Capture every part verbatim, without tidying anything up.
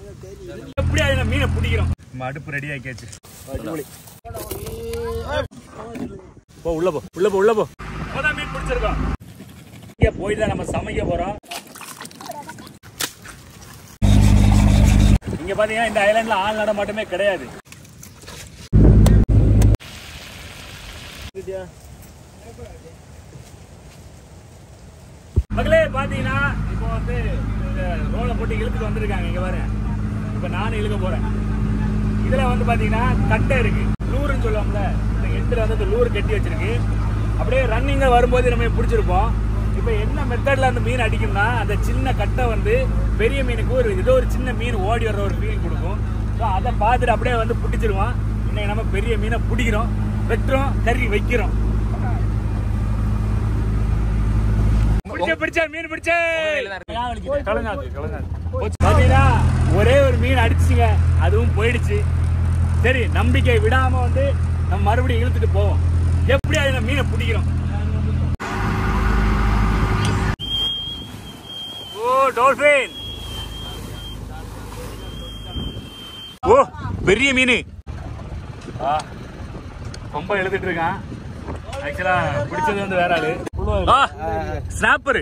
எப்படி அதுல மீனை பிடிக்கிறோம். அடுப்பு ரெடி ஆக்கியாச்சு. போ உள்ள போ உள்ள போ உள்ள போ. இப்போதான் மீன் பிடிச்சிருக்கோம். இங்க போய் தான் நம்ம சமைக்க போறோம். இங்க பாத்தீங்கன்னா இந்த ஐலாண்ட்ல ஆள் நடமாட்டமே கிடையாது. மக்களே பாத்தீங்கன்னா இப்போ வந்து ரோலை போட்டு இழுத்துட்டு வந்திருக்காங்க. இங்க பாருங்க, இப்ப நானும் இழுக்க போறேன். இதுல வந்து பாத்தீங்கன்னா கட்டை இருக்கு, லூருன்னு சொல்லுவாங்கல்ல, இந்த எட்டுல வந்து லூர் கட்டி வச்சிருக்கு. அப்படியே ரன்னிங்கா வரும்போது நம்ம பிடிச்சிருப்போம். இப்ப என்ன மெத்தட்ல அந்த மீன் அடிக்கும்னா, அந்த சின்ன கட்டை வந்து பெரிய மீனுக்கு ஒரு ஏதோ ஒரு சின்ன மீன் ஓடி வர்ற ஒரு ஃபீல் கொடுக்கும். ஸோ அதை பார்த்துட்டு அப்படியே வந்து பிடிச்சிருவோம். இன்னைக்கு நம்ம பெரிய மீனை பிடிக்கிறோம், வெட்டுறோம், கறி வைக்கிறோம். ஒரே ஒரு மீன் அடிச்சுங்க, அதுவும் போயிடுச்சு. சரி, நம்பிக்கை விடாம வந்து நம்ம மறுபடியும் இழுத்துட்டு போவோம். எப்படி அதுல மீனை பிடிக்கிறோம். ஓ டால்பின், ஓ பெரிய மீன். ரொம்ப எழுதிட்டு இருக்கான். ஆக்சுவலா பிடிச்சது வந்து வேற ஆளு. ஸ்னாப்பர்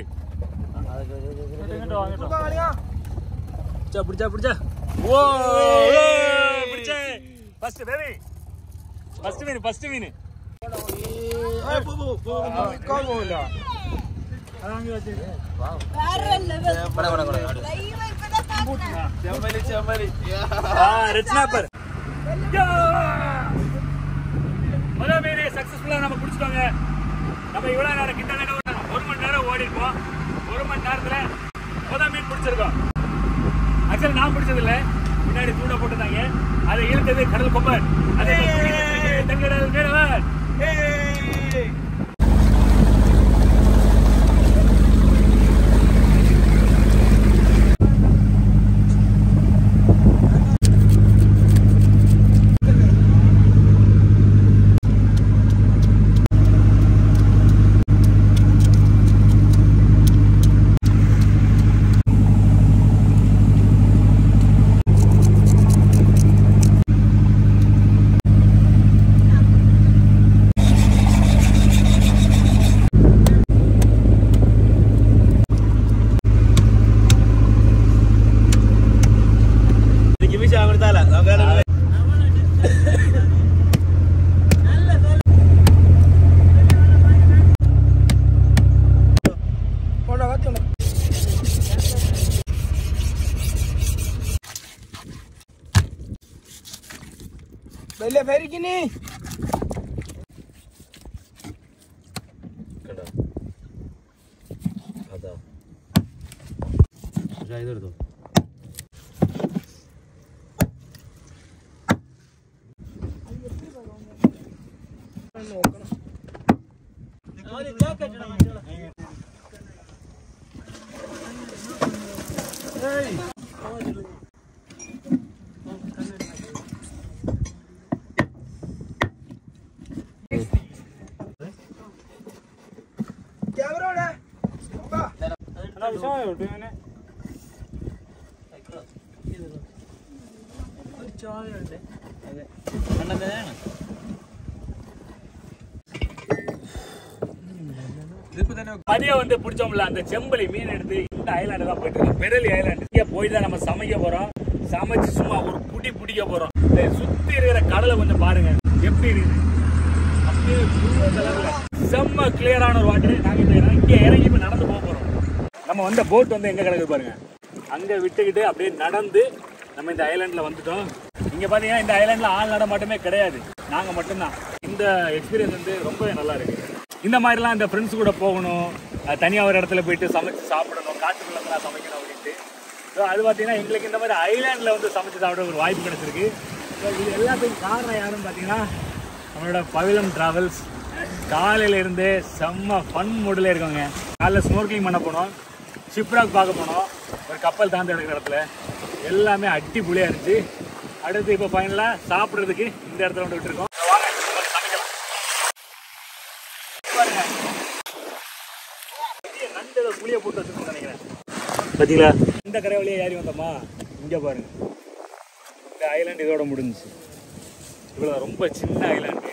பிடிச்சா பிடிச்சா. ஓ பிடிச்சே. ஃபர்ஸ்ட் பேபி, ஃபர்ஸ்ட் மீன் ஃபர்ஸ்ட் மீன். Red snapper. முதல் மீன் சக்சஸ்ஃபுல்லா நம்ம பிடிச்சிட்டோங்க. நம்ம இவ்வளவு நேரம் கிட்டத்தட்ட ஒரு மணி நேரம் ஓடி இருப்போம். ஒரு மணி நேரத்துல முதல் மீன் பிடிச்சிருக்கோம். ஆக்சுவலி நான் பிடிச்சது இல்லை, முன்னாடி தூண்ட போட்டுருந்தாங்க. அதை இழுத்தது கடல் கொம்பன். அதே தங்கடல் மீனவன். Bella ferry kini. Kada. Ada. Ja idhar do. Hey. மதிய வந்து பிடிச்சோம்ல அந்த செம்பலி மீன் எடுத்து இந்த ஐலாண்டு தான் போயிட்டு இருக்கோம். பெரலி ஐலாண்டு. இங்க போய் தான் நம்ம சமைக்க போறோம். சமைச்சு சும்மா ஒரு புடி பிடிக்க போறோம். இந்த சுத்தி இருக்கிற கடலை கொஞ்சம் பாருங்க எப்படி இருக்குது. அப்படியே செம்ம கிளியரான ஒரு வாட்டர். நாங்க இங்க இறங்கி போய் நடந்து போக போறோம். நம்ம வந்த போட் வந்து எங்க கிடக்குது பாருங்க. அங்க விட்டுக்கிட்டு அப்படியே நடந்து நம்ம இந்த ஐலாண்ட்ல வந்துட்டோம். இங்க பாத்தீங்கன்னா இந்த ஐலாண்ட்ல ஆள் நடமாட்டமே கிடையாது, நாங்க மட்டும்தான். இந்த எக்ஸ்பீரியன்ஸ் வந்து ரொம்ப நல்லா இருக்கு. இந்த மாதிரிலாம் இந்த ஃப்ரெண்ட்ஸ் கூட போகணும், தனியாக ஒரு இடத்துல போயிட்டு சமைச்சு சாப்பிடணும், காட்டுக்குள்ளலாம் சமைக்கணும் அப்படின்ட்டு. ஸோ அது பார்த்தீங்கன்னா எங்களுக்கு இந்த மாதிரி ஐலாண்டில் வந்து சமைச்சு சாப்பிட ஒரு வாய்ப்பு கிடைச்சிருக்கு. ஸோ இது எல்லாத்துக்கும் காரணம் யாருன்னு பார்த்தீங்கன்னா நம்மளோட பவிலம் டிராவல்ஸ். காலையில இருந்தே செம்ம ஃபன் மூடில் இருக்கோங்க. காலைல ஸ்னோர்க்கிங் பண்ண போனோம், ஷிப்ராக் பார்க்க போனோம், ஒரு கப்பல் தாண்டி எடுக்கிற இடத்துல எல்லாமே அடிப்பொலியாக இருந்துச்சு. அடுத்து இப்போ ஃபைனலாக சாப்பிட்றதுக்கு இந்த இடத்துல வந்து விட்டுருக்கோம். பாத்தீங்களா, இந்த கரை வழியா ஏறி வந்தோமா, இங்கே பாருங்க, இந்த ஐலாண்ட் இதோட முடிஞ்சிச்சு. இவ்வளோ ரொம்ப சின்ன ஐலாண்டு.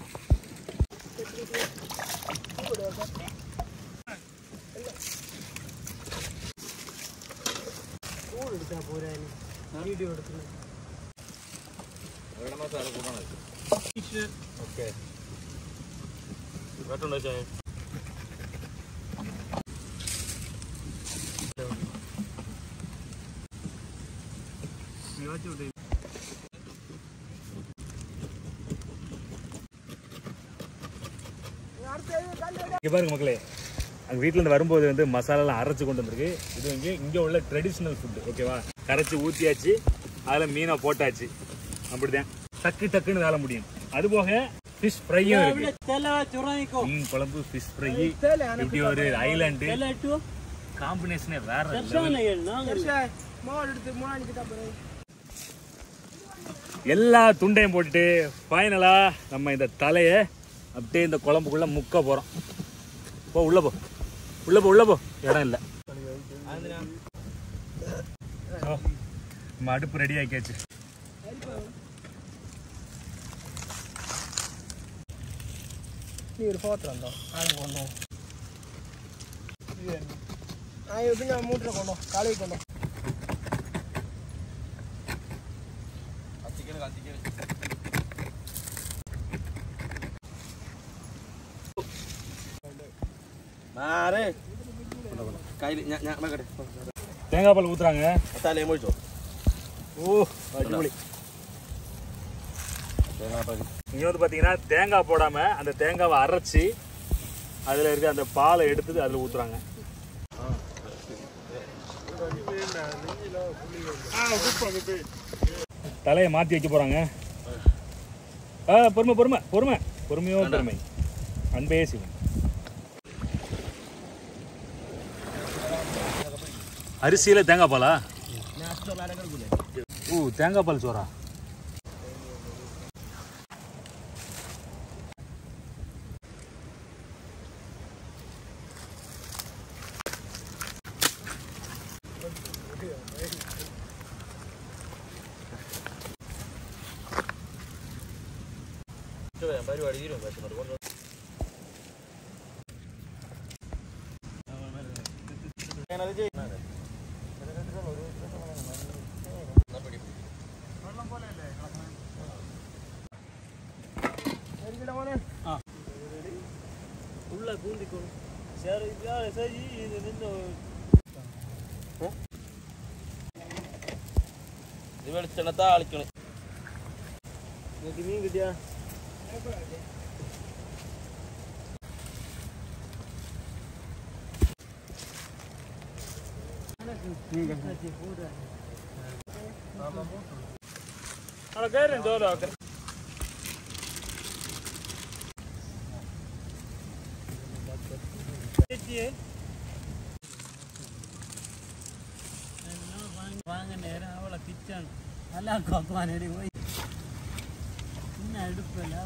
ஓகே இங்கே பாருங்க மக்களே, அங்கே வீட்டிலேருந்து வரும்போது வந்து மசாலாலாம் அரைச்சி கொண்டு வந்திருக்கு. இது வந்து இங்கே உள்ள ட்ரெடிஷ்னல் ஃபுட்டு. ஓகேவா, கரைச்சி ஊற்றியாச்சு, அதில் மீனை போட்டாச்சு. அப்படிதான் டக்கு டக்குன்னு வேலை முடியும். அதுபோக ஃபிஷ் ஃப்ரையும் இருக்கு. மீன் குழம்பு, ஃபிஷ் ஃப்ரை, இப்படி ஒரு ஐலாண்டு காம்பினேஷனே வேற. எல்லா துண்டையும் போட்டுட்டு ஃபைனலா நம்ம இந்த தலையை அப்படியே இந்த குழம்புக்குள்ள முக்க போறோம். போ உள்ள போ, உள்ள போ, உள்ள போ, இடம் இல்லை. நம்ம அடுப்பு ரெடி ஆக்கியாச்சு. நீ ஒரு போட்டோ வந்தோம் ஆளு கொண்டோம். நான் எப்படிங்க மூட்டை கொண்டோம், காலைக்கு கொண்டோம். தேங்காய் பால் ஊத்துறாங்க. ஓ அடிப்பொலி. இங்கே வந்து பார்த்தீங்கன்னா தேங்காய் போடாமல் அந்த தேங்காவை அரைச்சி அதில் இருக்க அந்த பாலை எடுத்து அதில் ஊற்றுறாங்க. தலையை மாற்றி வைக்க போகிறாங்க. ஆ பொறுமை பொறுமை பொறுமை பொறுமையோ பொறுமை, அன்பே சிவன். அரிசியில் தேங்காய் பாலா? ஓ தேங்காய் பால் சோறா? പരിപാടി തീരും. ഉള്ള കൂന്തിക്കോളും വെളിച്ചെണ്ണ താളിക്കണം. മീൻ കിട്ടിയാ வாங்க நேரம் அவளை கிச்சன் நல்லா கோப்பானடி போய் இன்னும் அடுப்பில்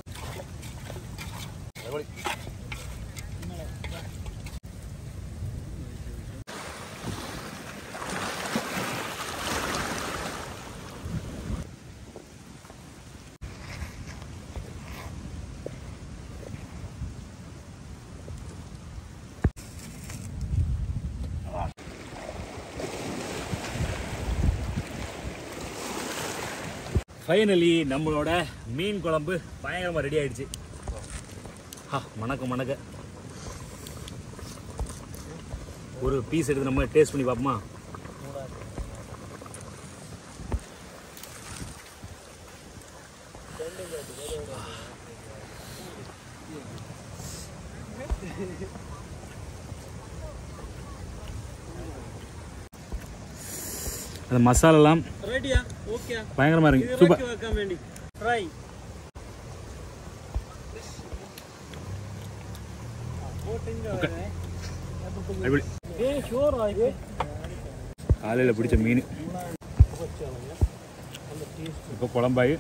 ஃபைனலி நம்மளோட மீன் குழம்பு பயங்கரமாக ரெடி ஆயிடுச்சு. ஆ மணக்க மணக்க ஒரு பீஸ் எடுத்து நம்ம டேஸ்ட் பண்ணி பார்ப்போமா? அந்த மசாலாலாம் ரெடியா? ஓகே, பயங்கரமா இருக்கு. சூப்பர். வைக்க வேண்டி ஃப்ரை போட்டுங்க. அடிபொலி. ஏ ஷோர் ஆயிடுச்சு. காலையில பிடிச்ச மீன் இப்போ குழம்பாயி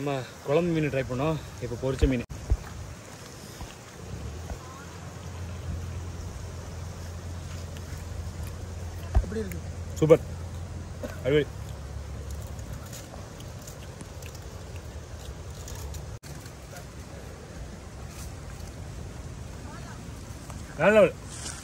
நம்ம குழம்பு மீன் ட்ரை பண்ணோம், இப்போ பொரிச்ச மீன். எப்படி இருக்கு? சூப்பர். அருமை. வேற லெவல்.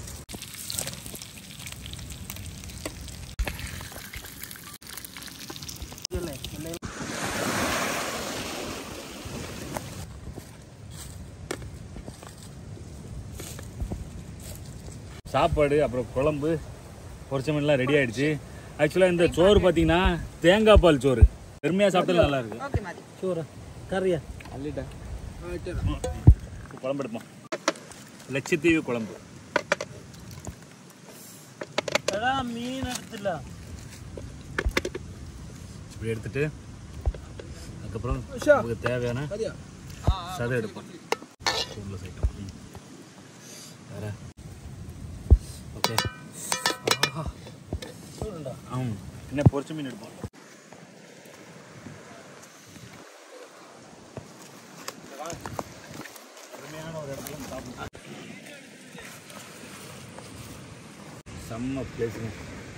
சாப்பாடு அப்புறம் குழம்பு பொரிச்ச மீன்லாம் ரெடி ஆயிடுச்சு. ஆக்சுவலாக இந்த சோறு பார்த்தீங்கன்னா தேங்காய் பால் சோறு, பெருமையாக சாப்பிட்டது நல்லா இருக்கு. சோறு கறியா அள்ளிட்டேன். குழம்பு எடுப்போம். லட்சத்தீவு குழம்பு. மீன் எடுத்துல இப்படி எடுத்துட்டு அதுக்கப்புறம் நமக்கு தேவையான சதை எடுப்போம். உள்ள சேர்க்கலாம். வேற ஓகே. ஆமாம், என்ன பொரிச்ச மீன் எடுப்போம். அருமையான ஒரு இடத்துல சாப்பிடுவோம். செம்ம பிளேஸுங்க.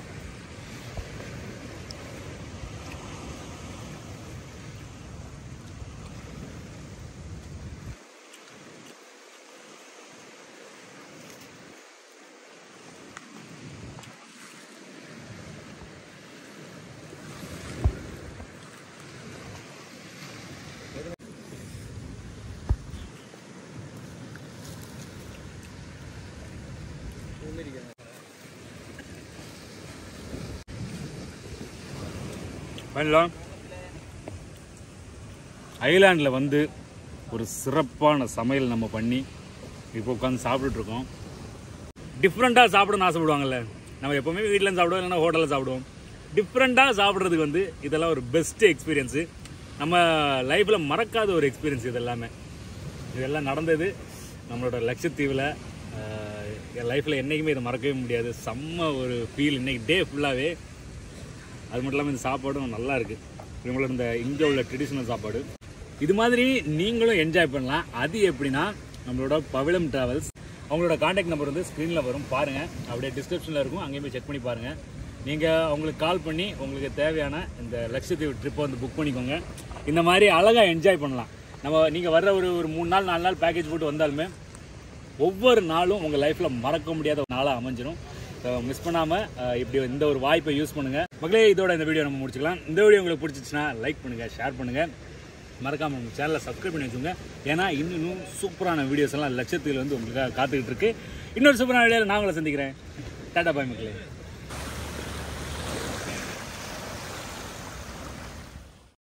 பண்ணலாம். ஐலாண்டில் வந்து ஒரு சிறப்பான சமையல் நம்ம பண்ணி இப்போ உட்காந்து சாப்பிட்டுட்ருக்கோம். டிஃப்ரெண்ட்டாக சாப்பிடணும்னு ஆசைப்படுவாங்கல்ல, நம்ம எப்போவுமே வீட்டில் சாப்பிடுவோம், இல்லைன்னா ஹோட்டலில் சாப்பிடுவோம். டிஃப்ரெண்ட்டாக சாப்பிட்றதுக்கு வந்து இதெல்லாம் ஒரு பெஸ்ட்டு எக்ஸ்பீரியன்ஸு. நம்ம லைஃப்பில் மறக்காத ஒரு எக்ஸ்பீரியன்ஸ் இது எல்லாமே. இதெல்லாம் நடந்தது நம்மளோட லட்சத்தீவில். என் லைஃப்பில் என்றைக்குமே இதை மறக்கவே முடியாது. செம்ம ஒரு ஃபீல் இன்றைக்கி டே ஃபுல்லாகவே. அது மட்டும் இல்லாமல் இந்த சாப்பாடும் நல்லா இருக்குது. இவங்களோட இந்த இங்கே உள்ள ட்ரெடிஷ்னல் சாப்பாடு இது மாதிரி நீங்களும் என்ஜாய் பண்ணலாம். அது எப்படின்னா நம்மளோட பவிளம் ட்ராவல்ஸ், அவங்களோட கான்டாக்ட் நம்பர் வந்து ஸ்க்ரீனில் வரும், பாருங்கள். அப்படியே டிஸ்கிரிப்ஷனில் இருக்கும், அங்கேயும் போய் செக் பண்ணி பாருங்கள். நீங்கள் அவங்களுக்கு கால் பண்ணி உங்களுக்கு தேவையான இந்த லட்சத்தீவு ட்ரிப்பை வந்து புக் பண்ணிக்கோங்க. இந்த மாதிரி அழகாக என்ஜாய் பண்ணலாம். நம்ம நீங்கள் வர்ற ஒரு ஒரு மூணு நாள் நாலு நாள் பேக்கேஜ் போட்டு வந்தாலுமே ஒவ்வொரு நாளும் உங்கள் லைஃப்பில் மறக்க முடியாத ஒரு நாளாக அமைஞ்சிடும். ஸோ மிஸ் பண்ணாமல் இப்படி இந்த ஒரு வாய்ப்பை யூஸ் பண்ணுங்கள் மக்களே. இதோட இந்த வீடியோ நம்ம முடிச்சுக்கலாம். இந்த வீடியோ உங்களுக்கு பிடிச்சிச்சுன்னா லைக் பண்ணுங்கள், ஷேர் பண்ணுங்கள், மறக்காமல் உங்கள் சேனலை சப்ஸ்கிரைப் பண்ணி வச்சுங்க. ஏன்னா இன்னும் சூப்பரான வீடியோஸ் எல்லாம் லட்சத்தீவில் வந்து உங்களுக்காக காத்துக்கிட்டு இருக்கு. இன்னொரு சூப்பரான வீடியோவில் நான் உங்களை சந்திக்கிறேன். டாடா பாய் மக்களே.